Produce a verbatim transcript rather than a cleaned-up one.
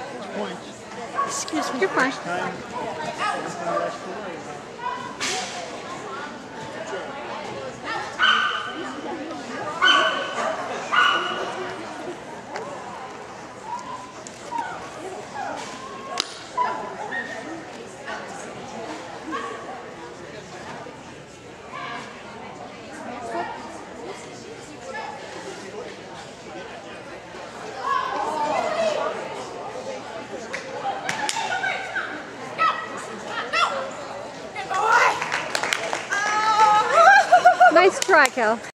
Points. Excuse me. You're fine. Time. Nice try, Cal.